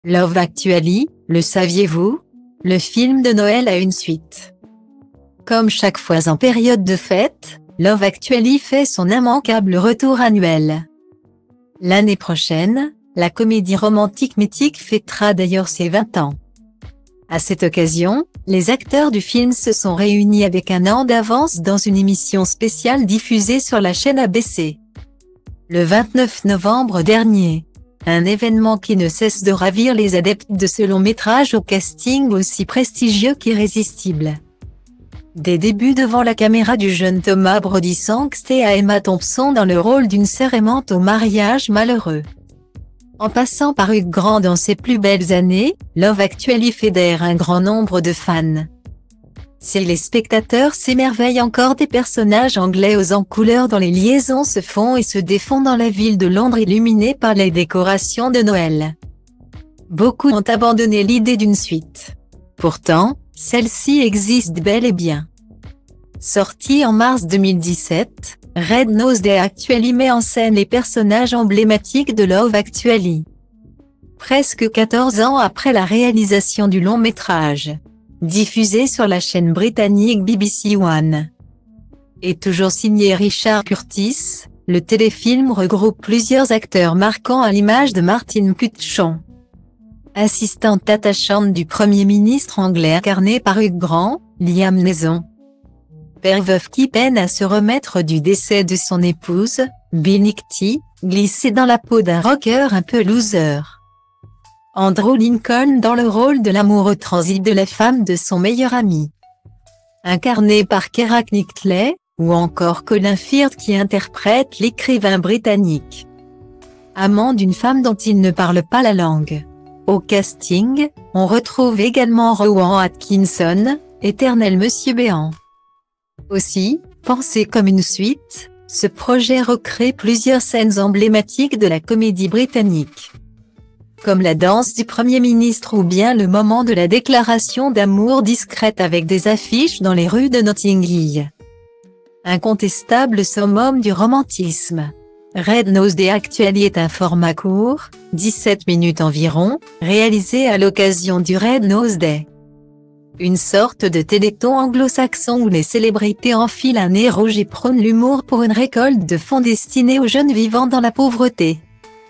Love Actually, le saviez-vous? Le film de Noël a une suite. Comme chaque fois en période de fête, Love Actually fait son immanquable retour annuel. L'année prochaine, la comédie romantique mythique fêtera d'ailleurs ses 20 ans. À cette occasion, les acteurs du film se sont réunis avec un an d'avance dans une émission spéciale diffusée sur la chaîne ABC. Le 29 novembre dernier. Un événement qui ne cesse de ravir les adeptes de ce long métrage au casting aussi prestigieux qu'irrésistible. Des débuts devant la caméra du jeune Thomas Brodie Sangster à Emma Thompson dans le rôle d'une sœur aimante au mariage malheureux. En passant par Hugh Grant dans ses plus belles années, Love Actually fédère un grand nombre de fans. Si les spectateurs s'émerveillent encore des personnages anglais aux en couleur dont les liaisons se font et se défont dans la ville de Londres illuminée par les décorations de Noël. Beaucoup ont abandonné l'idée d'une suite. Pourtant, celle-ci existe bel et bien. Sorti en mars 2017, Red Nose Day Actually met en scène les personnages emblématiques de Love Actually. Presque 14 ans après la réalisation du long métrage. Diffusé sur la chaîne britannique BBC One. Et toujours signé Richard Curtis, le téléfilm regroupe plusieurs acteurs marquants à l'image de Martin Cutchon. Assistante attachante du Premier ministre anglais incarné par Hugh Grant, Liam Neeson. Père veuf qui peine à se remettre du décès de son épouse, Bill Nighy, glissé dans la peau d'un rocker un peu loser. Andrew Lincoln dans le rôle de l'amoureux transi de la femme de son meilleur ami. Incarné par Keira Knightley, ou encore Colin Firth qui interprète l'écrivain britannique. Amant d'une femme dont il ne parle pas la langue. Au casting, on retrouve également Rowan Atkinson, éternel Monsieur Béant. Aussi, pensé comme une suite, ce projet recrée plusieurs scènes emblématiques de la comédie britannique. Comme la danse du Premier ministre ou bien le moment de la déclaration d'amour discrète avec des affiches dans les rues de Notting Hill. Incontestable summum du romantisme. Red Nose Day Actually est un format court, 17 minutes environ, réalisé à l'occasion du Red Nose Day. Une sorte de téléthon anglo-saxon où les célébrités enfilent un nez rouge et prônent l'humour pour une récolte de fonds destinés aux jeunes vivant dans la pauvreté.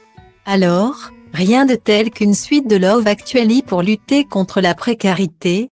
Alors, rien de tel qu'une suite de Love Actually pour lutter contre la précarité,